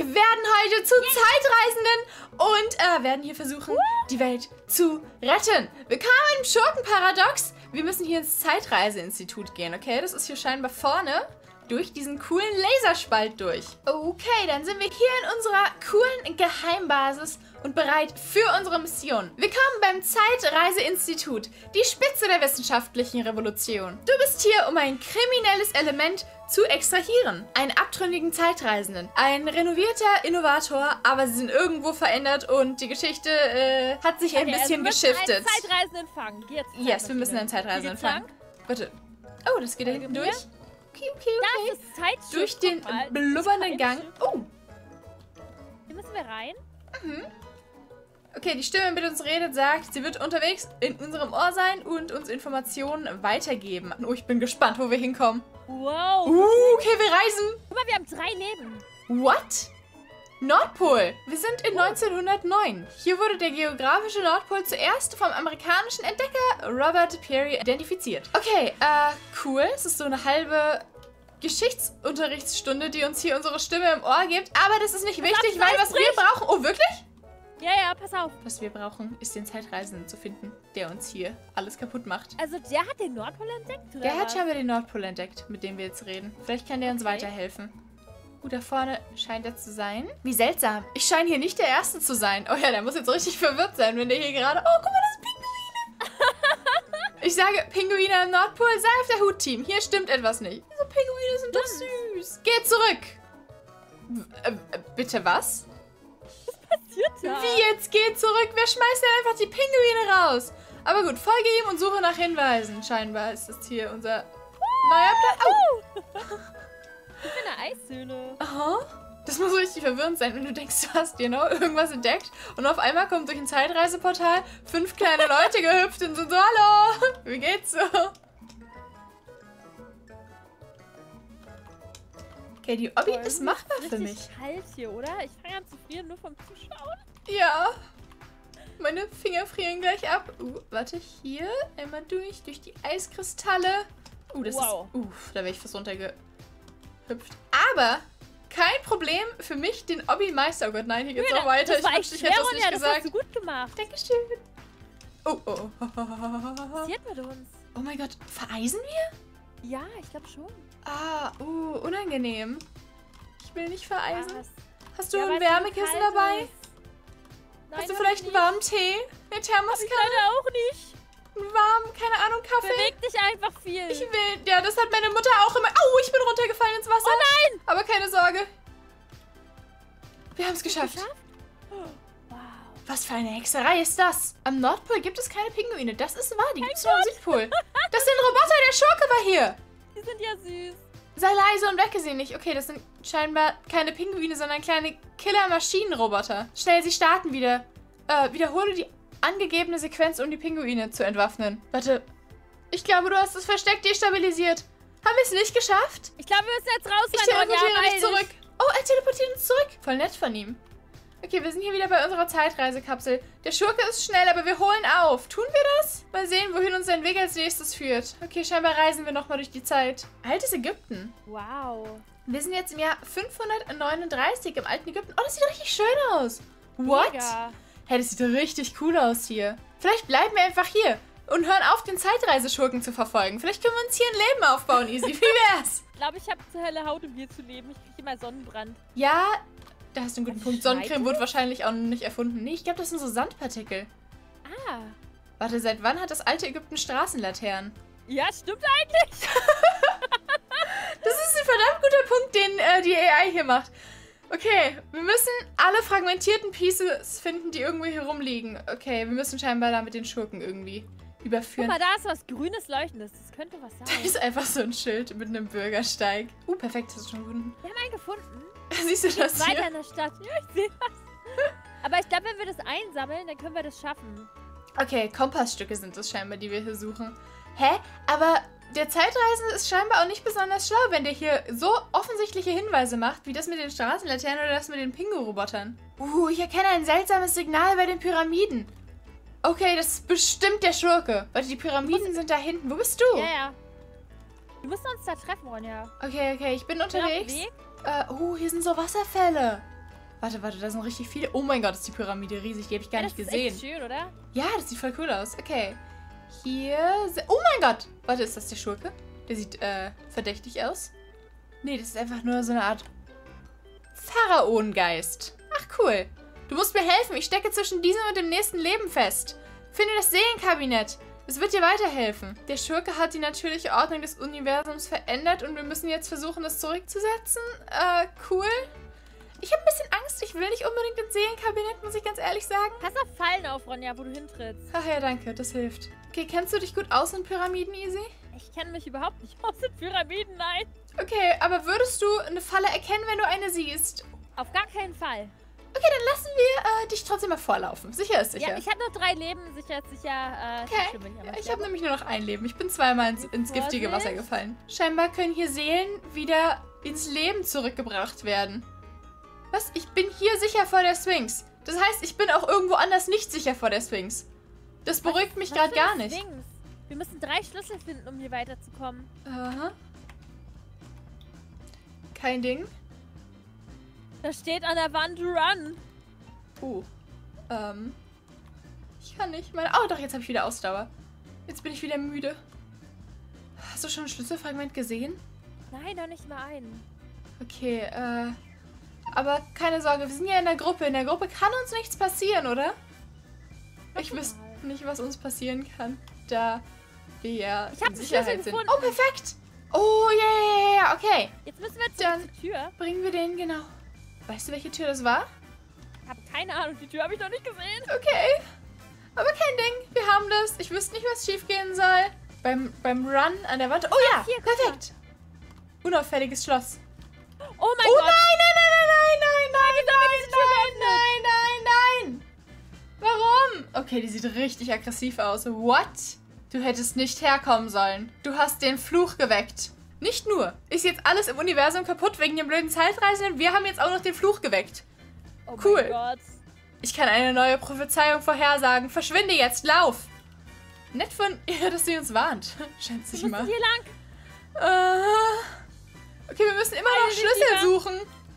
werden heute zu Zeitreisenden und werden hier versuchen, die Welt zu retten. Willkommen im Schurkenparadox. Wir müssen hier ins Zeitreiseinstitut gehen, okay? Das ist hier scheinbar vorne durch diesen coolen Laserspalt durch. Okay, dann sind wir hier in unserer coolen Geheimbasis und bereit für unsere Mission. Willkommen beim Zeitreiseinstitut, die Spitze der wissenschaftlichen Revolution. Du bist hier, um ein kriminelles Element zu extrahieren. Einen abtrünnigen Zeitreisenden. Ein renovierter Innovator, aber sie sind irgendwo verändert und die Geschichte hat sich ein bisschen geschiftet. Einen Zeitreisenden fangen. Yes, wir müssen einen Zeitreisenden fangen. Warte. Oh, das geht da hinten durch? Okay. Das ist Zeitschiff. Durch den blubbernden Gang. Oh. Hier müssen wir rein. Okay, die Stimme, mit uns redet, sagt, sie wird unterwegs in unserem Ohr sein und uns Informationen weitergeben. Oh, ich bin gespannt, wo wir hinkommen. Wow. Okay, wir reisen. Guck mal, wir haben 3 Leben. What? Nordpol. Wir sind in 1909. Hier wurde der geografische Nordpol zuerst vom amerikanischen Entdecker Robert Peary identifiziert. Okay, cool. Es ist so eine halbe Geschichtsunterrichtsstunde, die uns hier unsere Stimme im Ohr gibt. Aber das ist nicht wichtig, weil was wir brauchen... Oh, wirklich? Ja, pass auf. Was wir brauchen, ist den Zeitreisenden zu finden, der uns hier alles kaputt macht. Also der hat den Nordpol entdeckt, oder Der hat scheinbar den Nordpol entdeckt, mit dem wir jetzt reden. Vielleicht kann der uns weiterhelfen. Da vorne scheint er zu sein. Wie seltsam. Ich scheine hier nicht der Erste zu sein. Oh ja, der muss jetzt richtig verwirrt sein, wenn der hier gerade... Oh, guck mal, das sind Pinguine. Ich sage, Pinguine im Nordpol, sei auf der Hut, Team. Hier stimmt etwas nicht. Diese Pinguine sind doch süß. Geh zurück. Bitte was? Was passiert da? Wie jetzt? Geh zurück. Wer schmeißt denn einfach die Pinguine raus? Aber gut, folge ihm und suche nach Hinweisen. Scheinbar ist das hier unser neuer Plan. Oh. Ich bin eine Eishöhle. Aha. Das muss richtig verwirrend sein, wenn du denkst, du hast irgendwas entdeckt und auf einmal kommt durch ein Zeitreiseportal 5 kleine Leute gehüpft und sind so, hallo, wie geht's so? Okay, die Obby ist machbar für mich. Ist kalt hier, oder? Ich fange an zu frieren, nur vom Zuschauen. Ja. Meine Finger frieren gleich ab. Warte, hier einmal durch die Eiskristalle. Das ist... da wäre ich fast runtergehüpft. Aber kein Problem für mich, den Obby-Meister. Oh Gott, nein, hier geht's noch weiter. Ich wünschte, ich hätte das nicht gesagt. Das hast du gut gemacht. Dankeschön. Oh. Was passiert mit uns? Oh mein Gott, vereisen wir? Ja, ich glaube schon. Unangenehm. Ich will nicht vereisen. Hast du Ja, ein weil es Wärmekissen kalt dabei? ist. Nein, Hast du hab vielleicht ich einen nicht. warmen Tee? Eine Thermoskanne? Leider auch nicht. Einen warmen, keine Ahnung, Kaffee? Beweg dich einfach viel. Ich will... Ja, das hat meine Mutter auch immer... Au, ich bin runtergefallen ins Wasser. Oh nein! Aber keine Sorge. Wir haben es geschafft. Wow. Was für eine Hexerei ist das? Am Nordpol gibt es keine Pinguine. Das ist wahr, die gibt es nur am Südpol. Das sind Roboter, der Schurke war hier. Die sind ja süß. Sei leise und wecke sie nicht. Okay, das sind scheinbar keine Pinguine, sondern kleine Killer-Maschinenroboter. Schnell, sie starten wieder. Wiederhole die angegebene Sequenz, um die Pinguine zu entwaffnen. Warte. Ich glaube, du hast das Versteck destabilisiert. Haben wir es nicht geschafft? Ich glaube, wir müssen jetzt raus. Ich teleportiere dich zurück. Oh, er teleportiert uns zurück. Voll nett von ihm. Okay, wir sind hier wieder bei unserer Zeitreisekapsel. Der Schurke ist schnell, aber wir holen auf. Tun wir das? Mal sehen, wohin uns sein Weg als nächstes führt. Okay, scheinbar reisen wir nochmal durch die Zeit. Altes Ägypten. Wow. Wir sind jetzt im Jahr 539 im alten Ägypten. Oh, das sieht richtig schön aus. What? Mega. Hey, das sieht richtig cool aus hier. Vielleicht bleiben wir einfach hier und hören auf, den Zeitreiseschurken zu verfolgen. Vielleicht können wir uns hier ein Leben aufbauen, Easy. Wie wär's? Ich glaube, ich habe zu helle Haut, um hier zu leben. Ich kriege immer Sonnenbrand. Ja, da hast du einen guten Was Punkt. schneit Sonnencreme wurde wahrscheinlich auch noch nicht erfunden. Nee, ich glaube, das sind so Sandpartikel. Ah. Warte, seit wann hat das alte Ägypten Straßenlaternen? Ja, stimmt eigentlich. Das ist ein verdammt guter Punkt, den die AI hier macht. Okay, wir müssen alle fragmentierten Pieces finden, die irgendwo hier rumliegen. Okay, wir müssen scheinbar da mit den Schurken irgendwie überführen. Guck mal, da ist was Grünes, Leuchtendes. Das könnte was Da sein. ist einfach so ein Schild mit einem Bürgersteig. Perfekt, das ist schon gefunden. Wir haben einen gefunden. Siehst du das Weiter hier? in der Stadt. Ja, ich sehe was. Aber ich glaube, wenn wir das einsammeln, dann können wir das schaffen. Okay, Kompassstücke sind es scheinbar, die wir hier suchen. Hä? Aber der Zeitreisende ist scheinbar auch nicht besonders schlau, wenn der hier so offensichtliche Hinweise macht, wie das mit den Straßenlaternen oder das mit den Pingu-Robotern. Ich erkenne ein seltsames Signal bei den Pyramiden. Okay, das ist bestimmt der Schurke. Warte, die Pyramiden sind da hinten. Wo bist du? Ja. Wir müssen uns da treffen, Ronja. Okay, ich bin unterwegs. Weg. Hier sind so Wasserfälle. Warte, da sind richtig viele. Oh mein Gott, ist die Pyramide riesig. Die habe ich gar nicht gesehen. Das ist echt schön, oder? Ja, das sieht voll cool aus. Okay. Hier... Oh mein Gott! Warte, ist das der Schurke? Der sieht, verdächtig aus. Nee, das ist einfach nur so eine Art Pharaonengeist. Ach, cool. Du musst mir helfen. Ich stecke zwischen diesem und dem nächsten Leben fest. Finde das Seelenkabinett. Es wird dir weiterhelfen. Der Schurke hat die natürliche Ordnung des Universums verändert und wir müssen jetzt versuchen, das zurückzusetzen. Cool. Ich habe ein bisschen Angst. Ich will nicht unbedingt ins Seelenkabinett, muss ich ganz ehrlich sagen. Pass auf Fallen auf, Ronja, wo du hintrittst. Ach ja, danke. Das hilft. Okay, kennst du dich gut aus in Pyramiden, Easy? Ich kenne mich überhaupt nicht aus den Pyramiden, nein. Okay, aber würdest du eine Falle erkennen, wenn du eine siehst? Auf gar keinen Fall. Okay, dann lassen wir dich trotzdem mal vorlaufen. Sicher ist sicher. Ja, ich habe nur 3 Leben. Sicher ist sicher. Okay, ich habe nämlich nur noch ein Leben. Ich bin zweimal ins giftige Wasser gefallen. Scheinbar können hier Seelen wieder ins Leben zurückgebracht werden. Was? Ich bin hier sicher vor der Sphinx. Das heißt, ich bin auch irgendwo anders nicht sicher vor der Sphinx. Das beruhigt mich gerade gar nicht. Sphinx? Wir müssen 3 Schlüssel finden, um hier weiterzukommen. Aha. Kein Ding. Da steht an der Wand Run. Ich kann nicht. Oh, doch, jetzt habe ich wieder Ausdauer. Jetzt bin ich wieder müde. Hast du schon ein Schlüsselfragment gesehen? Nein, noch nicht mal einen. Okay, aber keine Sorge, wir sind ja in der Gruppe. In der Gruppe kann uns nichts passieren, oder? Ich wüsste nicht, was uns passieren kann, da wir ja in Sicherheit sind. Oh, perfekt! Oh, yeah, okay. Jetzt müssen wir zur Tür. Bringen wir den, genau. Weißt du, welche Tür das war? Ich habe keine Ahnung, die Tür habe ich noch nicht gesehen. Okay, aber kein Ding. Wir haben das. Ich wüsste nicht, was schief gehen soll. Beim Run an der Wand. Oh ja, hier, perfekt. Unauffälliges Schloss. Oh mein Gott. Nein. Warum? Okay, die sieht richtig aggressiv aus. What? Du hättest nicht herkommen sollen. Du hast den Fluch geweckt. Nicht nur. Ist jetzt alles im Universum kaputt wegen dem blöden Zeitreisenden. Wir haben jetzt auch noch den Fluch geweckt. Oh cool. Mein Gott. Ich kann eine neue Prophezeiung vorhersagen. Verschwinde jetzt, lauf. Nett von ihr, dass sie uns warnt. Schätze ich mal. Hier lang. Okay, wir müssen immer noch Schlüssel suchen.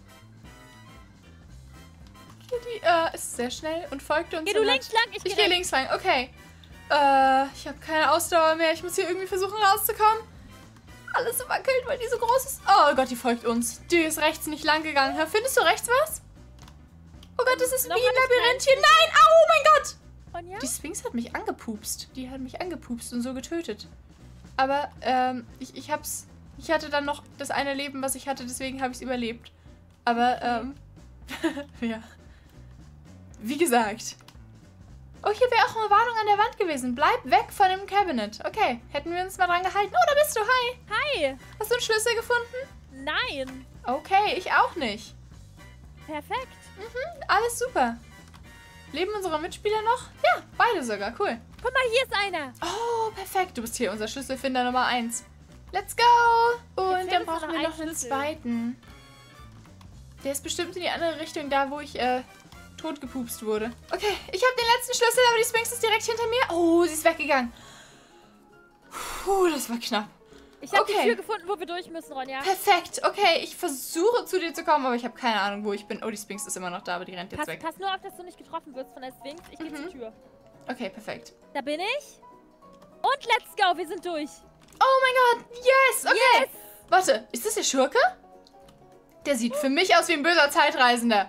Die ist sehr schnell und folgt uns. Geh du links lang, ich gehe links lang. Okay. Ich habe keine Ausdauer mehr. Ich muss hier irgendwie versuchen rauszukommen. Alles wackelt, weil die so groß ist. Oh Gott, die folgt uns. Die ist rechts nicht lang gegangen. Findest du rechts was? Oh Gott, das ist wie ein Labyrinth hier. Nein, oh mein Gott. Ronja? Die Sphinx hat mich angepupst. Die hat mich angepupst und so getötet. Aber, ich hatte dann noch das eine Leben, was ich hatte, deswegen habe ich es überlebt. Aber, ja. Wie gesagt. Oh, hier wäre auch eine Warnung an der Wand gewesen. Bleib weg von dem Cabinet. Okay, hätten wir uns mal dran gehalten. Oh, da bist du. Hi. Hi. Hast du einen Schlüssel gefunden? Nein. Okay, ich auch nicht. Perfekt. Alles super. Leben unsere Mitspieler noch? Ja, beide sogar. Cool. Guck mal, hier ist einer. Oh, perfekt. Du bist hier unser Schlüsselfinder Nummer 1. Let's go. Und dann brauchen wir noch einen zweiten. Der ist bestimmt in die andere Richtung, da wo ich totgepupst wurde. Okay, ich habe den letzten Schlüssel, aber die Sphinx ist direkt hinter mir. Oh, sie ist weggegangen. Puh, das war knapp. Ich habe die Tür gefunden, wo wir durch müssen, Ronja. Perfekt. Okay, ich versuche zu dir zu kommen, aber ich habe keine Ahnung, wo ich bin. Oh, die Sphinx ist immer noch da, aber die rennt jetzt weg. Pass nur auf, dass du nicht getroffen wirst von der Sphinx. Ich gehe zur Tür. Okay, perfekt. Da bin ich. Und let's go, wir sind durch. Oh mein Gott, yes. Okay. Yes. Warte, ist das der Schurke? Der sieht für mich aus wie ein böser Zeitreisender.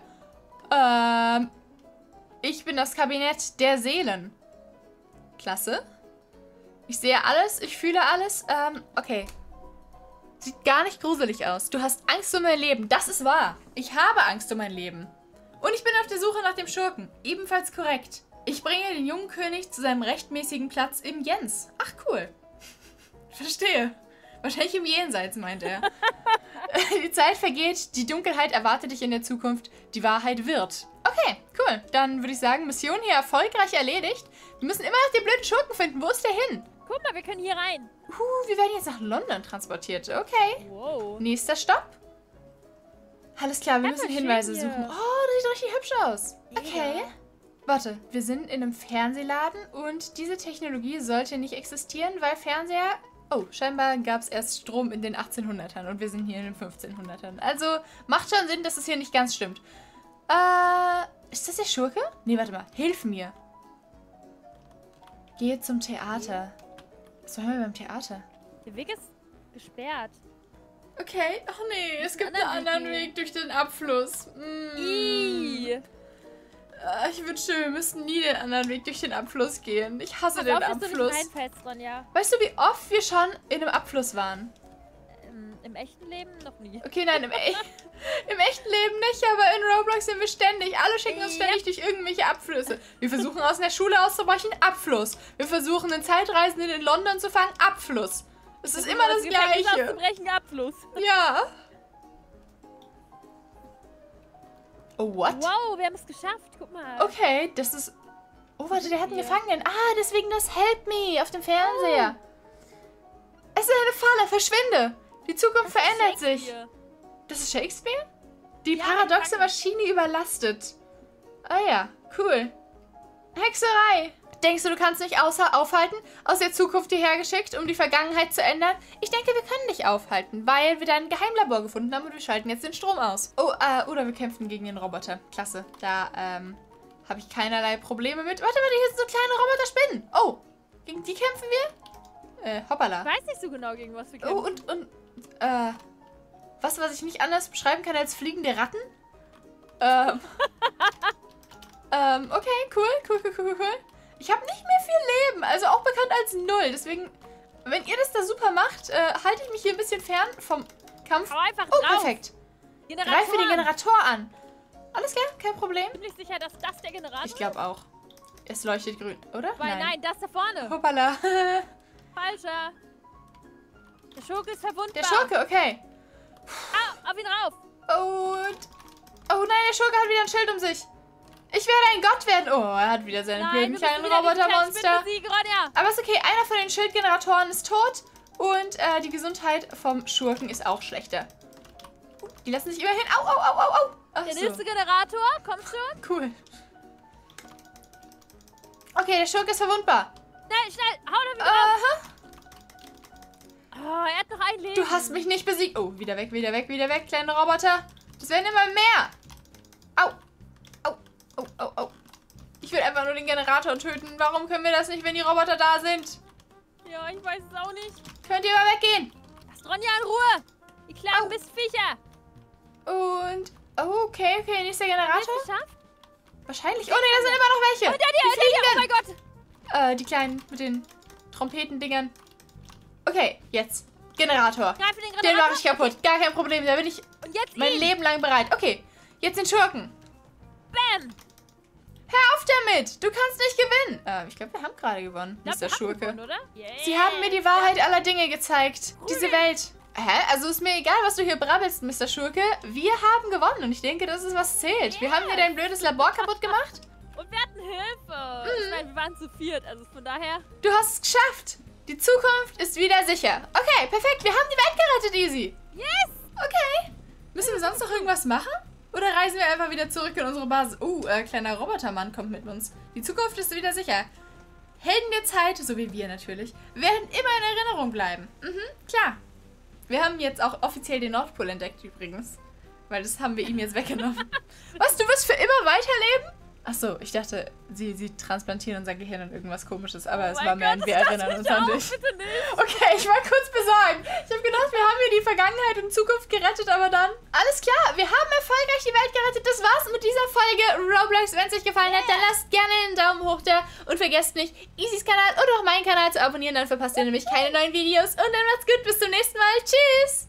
Ich bin das Kabinett der Seelen. Klasse. Ich sehe alles, ich fühle alles. Okay. Sieht gar nicht gruselig aus. Du hast Angst um mein Leben. Das ist wahr. Ich habe Angst um mein Leben. Und ich bin auf der Suche nach dem Schurken. Ebenfalls korrekt. Ich bringe den jungen König zu seinem rechtmäßigen Platz im Jens. Ach, cool. Verstehe. Wahrscheinlich im Jenseits, meint er. Die Zeit vergeht, die Dunkelheit erwartet dich in der Zukunft, die Wahrheit wird. Okay, cool. Dann würde ich sagen, Mission hier erfolgreich erledigt. Wir müssen immer noch den blöden Schurken finden. Wo ist der hin? Guck mal, wir können hier rein. Wir werden jetzt nach London transportiert. Okay. Wow. Nächster Stopp. Alles klar, wir müssen Hinweise suchen. Oh, das sieht richtig hübsch aus. Okay. Ja. Warte, wir sind in einem Fernsehladen und diese Technologie sollte nicht existieren, weil Fernseher... Oh, scheinbar gab es erst Strom in den 1800ern und wir sind hier in den 1500ern. Also macht schon Sinn, dass es hier nicht ganz stimmt. Ist das der Schurke? Nee, warte mal. Hilf mir. Gehe zum Theater. Was machen wir beim Theater? Der Weg ist gesperrt. Okay. Ach nee, es gibt einen anderen Weg durch den Abfluss. Ich wünschte, wir müssten nie den anderen Weg durch den Abfluss gehen. Ich hasse den Abfluss. Weißt du, wie oft wir schon in einem Abfluss waren? Im echten Leben noch nie. Okay, nein, im echten Leben nicht, aber in Roblox sind wir ständig. Alle schicken uns ständig durch irgendwelche Abflüsse. Wir versuchen aus einer Schule auszubrechen, Abfluss. Wir versuchen einen Zeitreisenden in London zu fangen, Abfluss. Es ist immer das Gleiche. Abfluss. Ja. Oh, what? Wow, wir haben es geschafft. Guck mal. Okay, das ist... Oh, warte, der hat einen Gefangenen. Ah, deswegen das Help Me auf dem Fernseher. Es ist eine Falle, verschwinde. Die Zukunft verändert sich. Das ist Shakespeare? Die paradoxe Maschine überlastet. Ah ja, cool. Hexerei. Denkst du, du kannst mich aufhalten? Aus der Zukunft hierher geschickt, um die Vergangenheit zu ändern? Ich denke, wir können dich aufhalten, weil wir dein Geheimlabor gefunden haben und wir schalten jetzt den Strom aus. Oh, oder wir kämpfen gegen den Roboter. Klasse. Da, habe ich keinerlei Probleme mit. Warte, hier sind so kleine Roboter-Spinnen. Oh, gegen die kämpfen wir? Hoppala. Ich weiß nicht so genau, gegen was wir kämpfen. Oh, und, was ich nicht anders beschreiben kann als fliegende Ratten? Okay, cool. Ich habe nicht mehr viel Leben, also auch bekannt als 0. Deswegen, wenn ihr das da super macht, halte ich mich hier ein bisschen fern vom Kampf. Hau einfach drauf. drauf. Perfekt. Greife den Generator an. Alles klar, kein Problem. Ich bin nicht sicher, dass das der Generator ist. Ich glaube auch. Es leuchtet grün, oder? Nein, das da vorne. Hoppala. Falscher. Der Schurke ist verwundbar. Der Schurke, okay. Auf ihn rauf. Und... Oh nein, der Schurke hat wieder ein Schild um sich. Ich werde ein Gott werden. Oh, er hat wieder seine blöden kleinen Robotermonster. Aber ist okay, einer von den Schildgeneratoren ist tot. Und die Gesundheit vom Schurken ist auch schlechter. Die lassen sich immerhin... Au. Ach Der so. nächste Generator, komm schon. Cool. Okay, der Schurke ist verwundbar. Schnell, hau da wieder drauf. Oh, er hat noch ein Leben. Du hast mich nicht besiegt. Oh, wieder weg, kleine Roboter. Das werden immer mehr. Au. Ich will einfach nur den Generator töten. Warum können wir das nicht, wenn die Roboter da sind? Ja, ich weiß es auch nicht. Könnt ihr mal weggehen? Lass Ronja in Ruhe. Die kleinen Mistviecher. Und... Oh, okay, nächster Generator. Hast du es geschafft? Wahrscheinlich. Oh ne, da sind immer noch welche. Und der, oh mein Gott. Die kleinen mit den Trompetendingern. Okay, jetzt. Generator. Greif den Generator. Den mache ich kaputt. Gar kein Problem. Da bin ich und jetzt mein Leben lang bereit. Okay, jetzt den Schurken. Bam. Hör auf damit. Du kannst nicht gewinnen. Ich glaube, wir haben gerade gewonnen, Mr. Schurke. Gewonnen, oder? Yeah. Sie haben mir die Wahrheit aller Dinge gezeigt. Cool. Diese Welt. Hä? Also ist mir egal, was du hier brabbelst, Mr. Schurke. Wir haben gewonnen und ich denke, das ist, was zählt. Yeah. Wir haben hier dein blödes Labor kaputt gemacht. Und wir hatten Hilfe. Ich meine, wir waren zu viert, also von daher... Du hast es geschafft. Die Zukunft ist wieder sicher. Okay, perfekt. Wir haben die Welt gerettet, Easy. Yes. Okay. Müssen wir sonst noch irgendwas machen? Oder reisen wir einfach wieder zurück in unsere Basis? Kleiner Robotermann kommt mit uns. Die Zukunft ist wieder sicher. Helden der Zeit, so wie wir natürlich, werden immer in Erinnerung bleiben. Klar. Wir haben jetzt auch offiziell den Nordpol entdeckt übrigens. Weil das haben wir ihm jetzt weggenommen. Was, du wirst für immer weiterleben? Achso, ich dachte, sie transplantieren unser Gehirn in irgendwas Komisches, aber es war mehr ein, wir erinnern uns an dich. Okay, ich war kurz besorgt. Ich habe gedacht, wir haben hier die Vergangenheit und Zukunft gerettet, aber dann... Alles klar, wir haben erfolgreich die Welt gerettet. Das war's mit dieser Folge Roblox. Wenn es euch gefallen hat, dann lasst gerne einen Daumen hoch da und vergesst nicht, Easys Kanal und auch meinen Kanal zu abonnieren, dann verpasst ihr nämlich keine neuen Videos. Und dann macht's gut, bis zum nächsten Mal. Tschüss!